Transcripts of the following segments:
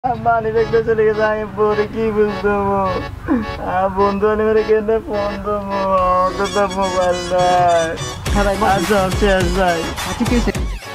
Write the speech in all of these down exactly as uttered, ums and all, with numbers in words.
মানি ব্যাগটা চলে গেছে, আমি পরে কি বুঝতে বন্ধু আনি মেরে কেন ফোন দেবো তো মোবাইল নাই। আচ্ছা শেষ ভাই ঠিক আছে।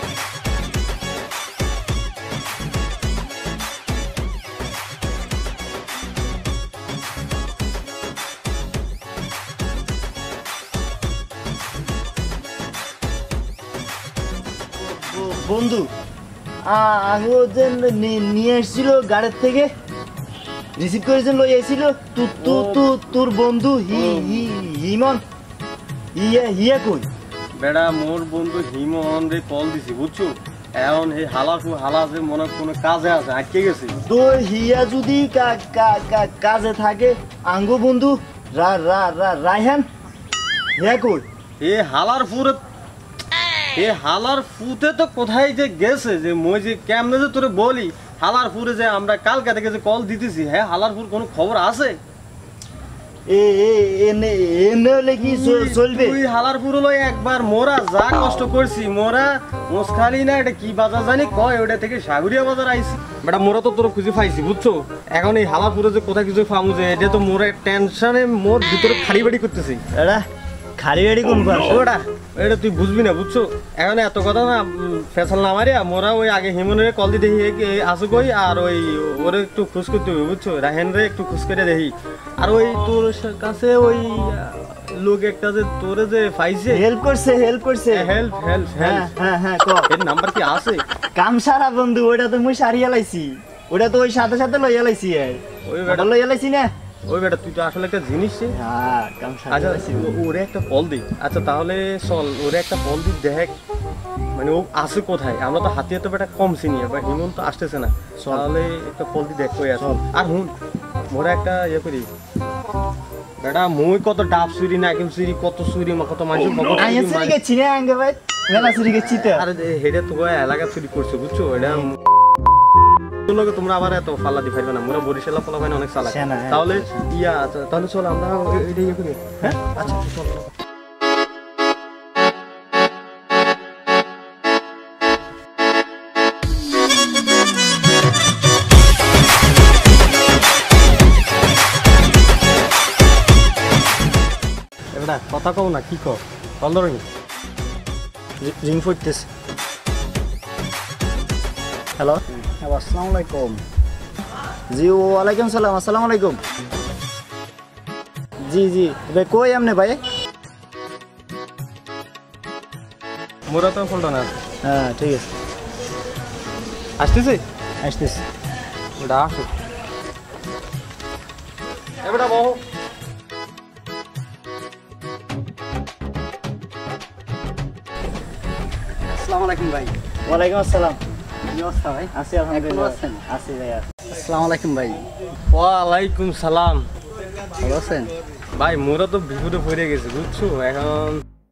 বন্ধু আমিও যে নিয়ে এসেছিল গাড়ির থেকে রিসিভ করেছে লই এসেছিল তোর বন্ধু হিমন ইয়া হিয়া কই বেড়া মোর বন্ধু হিমন রে কল দিছি বুঝছো। এখন এই হালা হালা যে মনে কোনো কাজে আছে আটকে গেছে তো হিয়া যদি কাজে থাকে আঙ্গো বন্ধু রা রা রা রায়হান হিয়া কই এ হালার পুরে এ হালার ফুতে তো কোথায় যে গেছে যে মই যে কেমনে যে তোরে বলি হালার ফুরে যে আমরা কালকে থেকে যে কল দিতেছি হ্যাঁ হালার ফুর কোনো খবর আছে এ এনে এনে হলে কি চলবে? তুই হালার ফুর লই একবার মোরা যা কষ্ট করছি মোরা মোসখালি না এটা কি বাজার জানি কয় ওটা থেকে সাগরিয়া বাজার আইছি বেটা মোরা তো তোর খুঁজে পাইছি বুঝছো। এখন এই হালার ফুরে যে কোথায় কিছু ফামু যে এটা তো মোরা টেনশনে মোর ভিতরে খালি বাড়ি করতেছি। এরা খালি বাড়ি কোন ওটা এটা তুই বুঝবি না বুঝছো। এখন এত কথা না ফেসাল না মারিয়া মোরা ওই আগে হিমনের কল দিয়ে দেখি আসু কই আর ওই ওরে একটু খুশ করতে হবে বুঝছো। রাহেন রে একটু খুশ করে দেখি আর ওই তোর কাছে ওই লোক একটা যে তোরে যে পাইছে হেল্প করছে হেল্প করছে হেল্প হেল্প হ্যাঁ হ্যাঁ হ্যাঁ ক এর নাম্বার কি আছে? কাম সারা বন্ধু ওটা তো মুই সারিয়া লাইছি ওটা তো ওই সাথে সাথে লইয়া লাইছি ওই বেটা লইয়া লাইছি না ওই বেটা তুই তো আসলে একটা জিনিস আচ্ছা ওরে একটা কল দিই। আচ্ছা তাহলে চল ওরে একটা কল দিই দেখ মানে ও আছে কোথায়। আমরা তো হাতিয়ে তো বেটা কম চিনি বা হিমন তো আসতেছে না তাহলে একটা কল দিই দেখ কই আছে। আর হুন মোরা একটা ইয়ে করি বেটা মই কত ডাব চুরি না কেউ চুরি কত চুরি কত মানুষ আরে হেডে তো এলাকা চুরি করছে বুঝছো। এটা তোমরা আবার এত ফাল্লা দি পারবে না মোরা বরিশালা ফলা হয় অনেক চালাক তাহলে ইয়া তাহলে চল আমরা এটা ইয়ে করি হ্যাঁ আচ্ছা চল। এবারে কথা কও না কি কও কল ধরো রিং ফুটতেছে। হ্যালো আসসালামু আলাইকুম। জি ওয়ালাইকুম সালাম আসসালামু আলাইকুম। জি জি ভাই কই আমনে ভাই? মোরা তো ফোনটা না হ্যাঁ ঠিক আছে আসতেছে আসতেছে ওটা আসো এবারে বহ। আসসালামু আলাইকুম ভাই। ওয়ালাইকুম আসসালাম। কি অবস্থা ভাই? আছি আলহামদুলিল্লাহ আছি ভাই। আসসালামু আলাইকুম ভাই। ওয়ালাইকুম সালাম। ভালো আছেন ভাই মোরা তো বিপদে পড়ে গেছে বুঝছো। এখন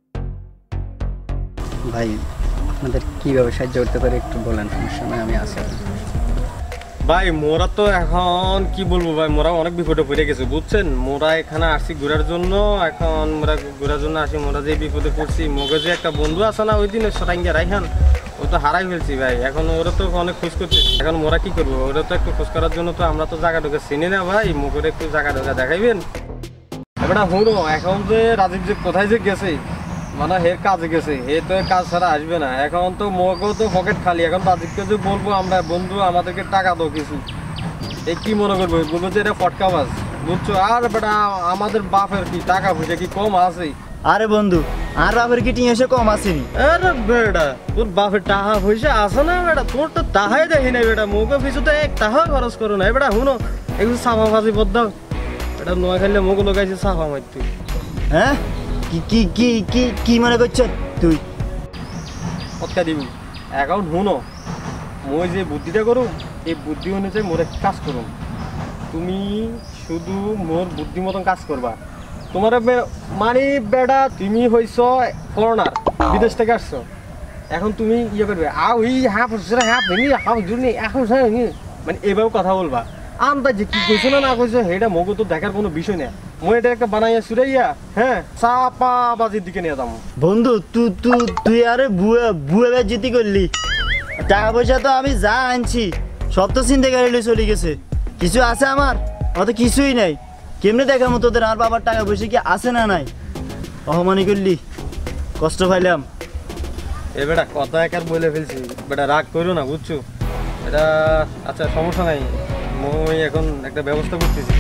ভাই আপনাদের কিভাবে সাহায্য করতে পারি একটু বলেন সমস্যা নয় আমি আছি। ভাই মোরা তো এখন কি বলবো ভাই মোরা অনেক বিপদে পড়ে গেছে বুঝছেন। মোরা এখানে আসছি ঘোরার জন্য এখন মোরা ঘোরার জন্য আসি মোরা যে বিপদে পড়ছি মগে যে একটা বন্ধু আছে না ওই দিন সরাইঙ্গা রাইহান ও তো হারাই ফেলছি ভাই। এখন ওরা তো অনেক খোঁজ করছে এখন মোরা কি করবো ওরা তো একটু খোঁজ করার জন্য তো আমরা তো জায়গা ঢোকা চিনি না ভাই মুখে একটু জায়গা ঢোকা দেখাইবেন। এবার হুনো এখন যে রাজীব যে কোথায় যে গেছে মানে হের কাজে গেছে হে তো কাজ ছাড়া আসবে না। এখন তো মগও তো পকেট খালি এখন রাজীবকে যে বলবো আমরা বন্ধু আমাদেরকে টাকা দাও কিছু এই কি মনে করবো বলবো যে এটা ফটকাবাজ বুঝছো। আর বেটা আমাদের বাপের কি টাকা পয়সা কি কম আছে? আরে বন্ধু আর বাপের কি টিং এসে কম আসেনি? আরে বেটা তোর বাপের টাকা পয়সা আছে না বেটা তোর তো তাহাই দেখি নাই বেটা মুখে পিছু তো এক টাকা খরচ করো না বেটা হুনো একটু সাফা ফাজি বদাও এটা নোয়া খাইলে মুখ লাগাইছে সাফা মার তুই হ্যাঁ কি কি কি কি কি মনে করছ তুই? কতকা দিবি এখন হুনো মই যে বুদ্ধিটা করুম এই বুদ্ধি অনুযায়ী মোর একটা কাজ করুম তুমি শুধু মোর বুদ্ধি মতন কাজ করবা। তোমার মানে বেটা তুমি হইছ করোনার বিদেশ থেকে আসছো এখন তুমি ইয়ে করবে আও ই হাফ হাফ ভেঙে হাফ জুড়নি এখন মানে এভাবে কথা বলবা। আমরা যে কি কইছো না না কইছো সেটা মগো তো দেখার কোনো বিষয় না। মই এটা একটা বানাইয়া সুরাইয়া হ্যাঁ চাপা বাজির দিকে নিয়ে যাবো। বন্ধু তুই তুই তুই আরে বুয়া বুয়া জিতি করলি টাকা পয়সা তো আমি যা আনছি সব তো চিন্তা গাড়ি চলে গেছে, কিছু আছে আমার? অত কিছুই নাই। কেমনে দেখার মতো তোদের আর বাবার টাকা পয়সা কি আছে না নাই? অহমানি করলি, কষ্ট পাইলাম। এ বেটা কথা এক আর বলে ফেলছি, বেটা রাগ করো না বুঝছো। এটা আচ্ছা সমস্যা নাই, মই এখন একটা ব্যবস্থা করতেছি।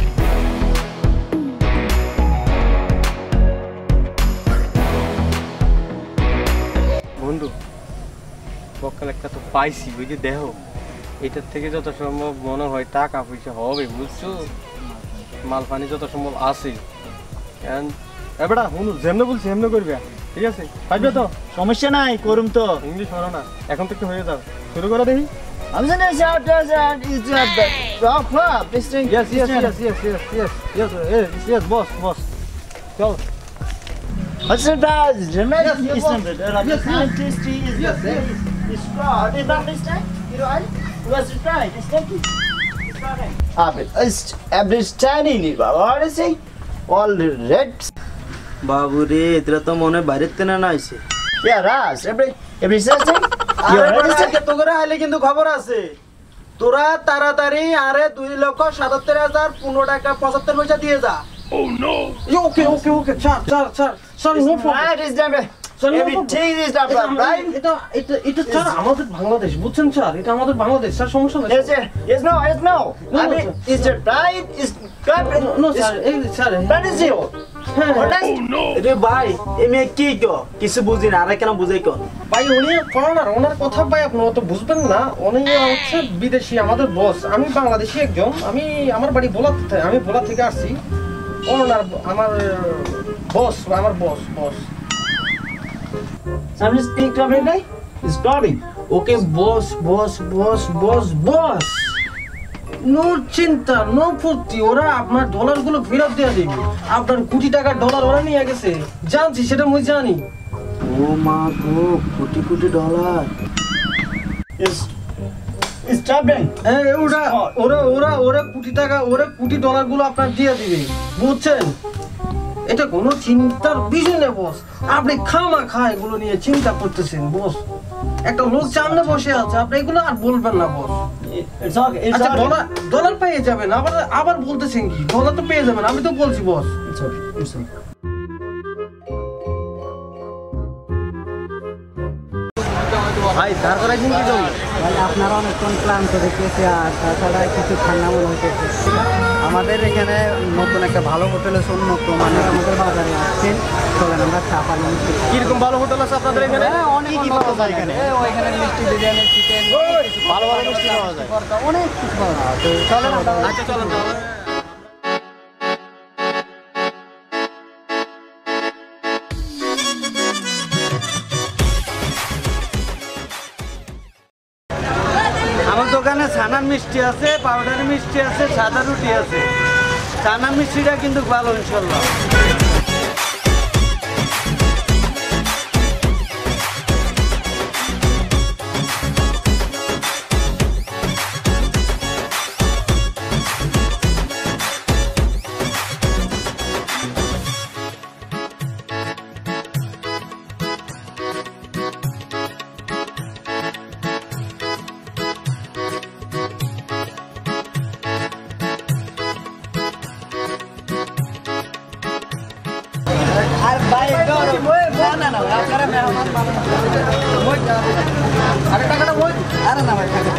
বন্ধু সকাল একটা তো পাইছি, বুঝলি দেখো এটার থেকে যত সম্ভব মনে হয় টাকা পয়সা হবে বুঝছো, মাল পানি যত সম্ভব আছে। এবারে বন্ধু যেমনে বলছি এমনি করবে, ঠিক আছে? পাইবে তো? সমস্যা নাই, করুম তো। ইংলিশ পড়ো না, এখন তো একটু হয়ে যাও, শুরু করো দেখি। I'm gonna shout this and it's not the rock club. This thing. Yes, yes, yes, yes, yes, yes, yes, yes, yes, boss, boss. Go. What's the price? Remember Yes, yes, it's boss. not the Yes, yes. tasty is Yes, the yes. it's fraud. It's not this time. You know what? What's the price? It's tasty. It's not right. Ah, but it's every standing it. What is it? All the reds. বাবু রে এরা তো মনে বাইরেতে না আইছে। Yeah, Ras. Every every Thursday. আরে বড় আজকে তো করে আইলে কিন্তু খবর আছে। তোরা তাড়াতাড়ি আরে দুই লক্ষ সাতাত্তর হাজার পনেরো টাকা পঁচাত্তর পয়সা দিয়ে যা। Oh no. ওকে ওকে ওকে ছাড় ছাড় ছাড় ছাড় no problem. Right is done. Everything is done, right? এটা এটা এটা ছাড় আমাদের বাংলাদেশ বুঝছেন স্যার, এটা আমাদের বাংলাদেশ স্যার, সমস্যা নাই। Yes, yes, yes, no, yes, no. No, I no, mean, sir. is the right is good? No sir এই sir That is zero. Honest? রে ভাই এমে কি গো কিছু বুঝি না, আরে কেন বুঝাই কোন ভাই উনি ফরেনার, ওনার কথা ভাই আপনি অত বুঝবেন না। উনি হচ্ছে বিদেশি, আমাদের বস। আমি বাংলাদেশি একজন, আমি আমার বাড়ি ভোলা, আমি ভোলা থেকে আসছি। ওনার আমার বস, আমার boss boss Some speak to every day. It's starting. Okay boss boss boss boss boss no চিন্তা নো ফুর্তি, ওরা আপনার ডলার গুলো ফেরত দিয়ে দিবে। আপনার কোটি টাকার ডলার ওরা নিয়ে গেছে, জানছি সেটা মই জানি। ও মা গো, crore crore dollar It's it's starting. হ্যাঁ ওরা ওরা ওরা ওরা কোটি টাকা ওরা কোটি ডলার গুলো আপনার দিয়ে দিবে বুঝছেন। এটা কোনো চিন্তার বিষয় না বস, আপনি খামা খা এগুলো নিয়ে চিন্তা করতেছেন বস। একটা লোক সামনে বসে আছে, আপনি এগুলো আর বলবেন না বস। It's okay. It's আচ্ছা okay. ডলার ডলার পেয়ে যাবেন, আবার আবার বলতেছেন কি ডলার তো পেয়ে যাবেন, আমি তো বলছি বস। It's okay. It's okay. ভাই তারপরে দিন কি জন্য তাহলে আপনারা অনেকক্ষণ ক্লান্ত দেখতেছে, আর তাছাড়া কিছু ঠান্ডা মনে হইতেছে। আমাদের এখানে নতুন একটা ভালো হোটেল আছে, উন্নত মানে আমাদের বাজারে আসছেন, চলেন আমরা চা পানি মিষ্টি খাই। কিরকম ভালো হোটেল আছে আপনাদের এখানে? হ্যাঁ, অনেক কি কি উন্নত পাওয়া যায় এখানে? এ, ওইখানে মিষ্টি বিরিয়ানি, চিকেন, ভালো ভালো মিষ্টি পাওয়া যায়। ভর্তা, অনেক কিছু পাওয়া যায়। তো চলেন আমরা আচ্ছা চলেন তাহলে। আমার দোকানে ছানার মিষ্টি আছে, পাউডার মিষ্টি আছে, সাদা রুটি আছে। ছানার মিষ্টিটা কিন্তু ভালো ইনশাল্লাহ। আর ভাই গরম না না না আপনারা মেহমান বানানো আরে টাকাটা ওই আরে না ভাই টাকা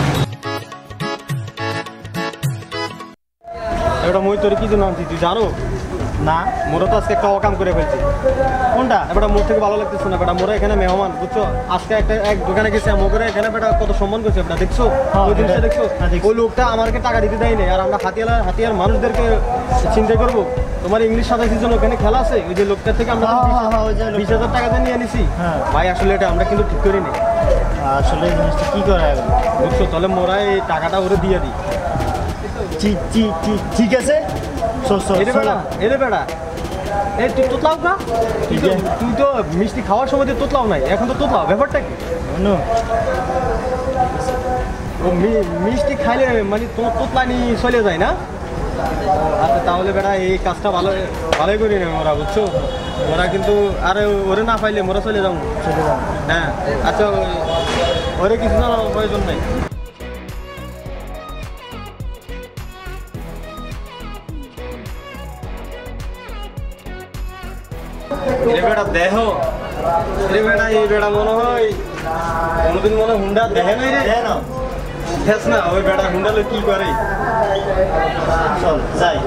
এটা মই তোর কি জন্য আনছি তুই জানো না। মোরা তো আজকে একটা অকাম করে ফেলছি। কোনটা? এবার মোর থেকে ভালো লাগতেছে না বেটা, মোরা এখানে মেহমান বুঝছো। আজকে একটা এক দোকানে গেছি, মোগরে এখানে বেটা কত সম্মান করছে বেটা, দেখছো হ্যাঁ, ওই জিনিসটা দেখছো? হ্যাঁ, দেখছি। ওই লোকটা আমাকে টাকা দিতে দেয় নাই, আর আমরা হাতিয়ার হাতিয়ার মানুষদেরকে চিন্তা করবো। তোমার ইংলিশ সাদা সিজন ওখানে খেলা আছে, ওই যে লোকটার থেকে আমরা হ্যাঁ, হ্যাঁ, হ্যাঁ, ওই যে লোকটা। বিশ হাজার টাকা দিয়ে নিয়ে নিছি। হ্যাঁ। ভাই আসলে এটা আমরা কিন্তু ঠিক করিনি আসলে এই জিনিসটা কি করা হবে? বুঝছো। তাহলে মোরা এই টাকাটা ওরে দিয়ে দিই। ঠিক ঠিক ঠিক ঠিক আছে। সো সো এরে বেড়া এরে বেড়া এই তুই তোতলাও না, তুই তো তুই তো মিষ্টি খাওয়ার সময় তুই তোতলাও নাই, এখন তো তোতলাও, ব্যাপারটা কি? নো ও মি- মিষ্টি খাইলে মানে তোমার তোতলানি চলে যায় না? আচ্ছা তাহলে বেড়া এই কাজটা ভালো ভালোই করি না ওরা বুঝছো। ওরা কিন্তু আরে ওরে না পাইলে মোরা চলে যাবো। চলে যাও। হ্যাঁ আচ্ছা ওই- ওরে কিছু জানার প্রয়োজন নাই। এই বেটা দেহ এই বেটা এই বেটা মনে হয় কোনোদিন মনে হয় হুন্ডা দেখে নাই রে দেন দেখ না ওই বেটা হুন্ডা লোক কি করে চল যাই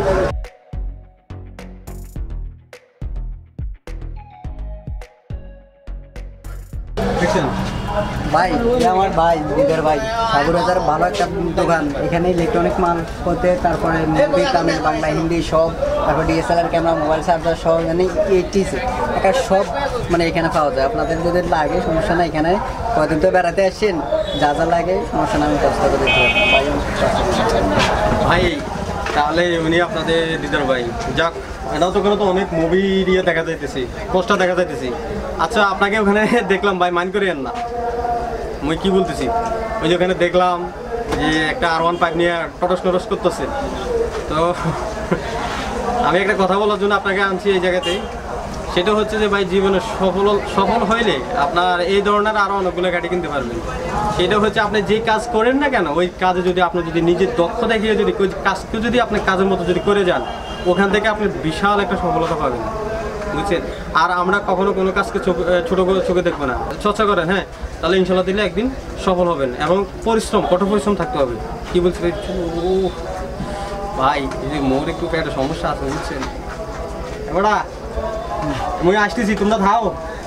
দেখছেন ভাই এটা আমার ভাই দিদার ভাই সাগরবাজার ভালো একটা দোকান এখানে ইলেকট্রনিক মাল করতে তারপরে মুভি তামিল বাংলা হিন্দি সব তারপর ডিএসএলআর ক্যামেরা মোবাইল চার্জার সব মানে এইটিস একটা সব মানে এখানে পাওয়া যায় আপনাদের যদি লাগে সমস্যা না এখানে কদিন তো বেড়াতে আসছেন যা যা লাগে সমস্যা না আমি ব্যবস্থা করে দিতে পারবো ভাই তাহলে উনি আপনাদের দিদার ভাই যাক এটাও তো তো অনেক মুভি দিয়ে দেখা যাইতেছি পোস্টার দেখা যাইতেছি আচ্ছা আপনাকে ওখানে দেখলাম ভাই মাইন্ড করেন না মুই কি বলতেছি ওই যে ওখানে দেখলাম যে একটা আর ওয়ান ফাইভ নিয়ে টটস টটস করতেছে তো আমি একটা কথা বলার জন্য আপনাকে আনছি এই জায়গাতেই সেটা হচ্ছে যে ভাই জীবনে সফল সফল হইলে আপনার এই ধরনের আরও অনেকগুলো গাড়ি কিনতে পারবেন সেটা হচ্ছে আপনি যে কাজ করেন না কেন ওই কাজে যদি আপনি যদি নিজের দক্ষ দেখিয়ে যদি ওই কাজকে যদি আপনি কাজের মতো যদি করে যান ওখান থেকে আপনি বিশাল একটা সফলতা পাবেন বুঝছেন আর আমরা কখনো কোনো কাজকে ছোটো করে চোখে দেখবো না চর্চা করেন হ্যাঁ তাহলে ইনশাল্লাহ দিলে একদিন সফল হবেন এবং পরিশ্রম কঠোর পরিশ্রম থাকতে হবে কী বলছি ও ভাই এই যে মোর একটু একটা সমস্যা আছে বুঝছেন এবারা মুই আসতেছি তোমরা থাও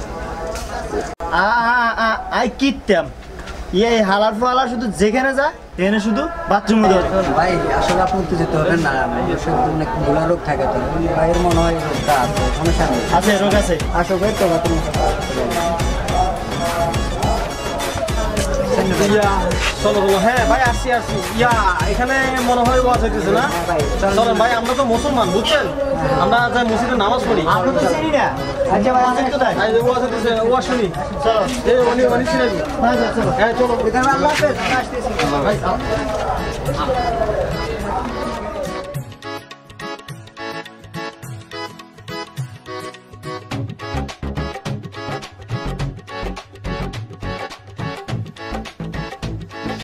আ আ আই কিটতাম ইয়ে হালার ফালা শুধু যেখানে যা এখানে শুধু বাথরুমে ধরে ভাই আসলে আপনি তো যেতে হবে না মানুষের অনেক গোলা রোগ থাকে তো ভাইয়ের মনে হয় রোগটা আছে সমস্যা নেই আছে রোগ আছে আসো ভাই তো বাথরুম ইয়া চলো বলো হ্যাঁ ভাই আসছি আসছি ইয়া এখানে মনে হয় ওয়াজ হইতেছে না চলো ভাই আমরা তো মুসলমান বুঝছেন আমরা যাই মসজিদে নামাজ পড়ি আমরা তো চিনি না আচ্ছা ভাই আসেন কোথায় এই যে ওয়াজ হইতেছে ওয়াজ শুনি চলো এই উনি উনি ছিলেন চলো হ্যাঁ চলো আল্লাহ হাফেজ আসতেছি ভাই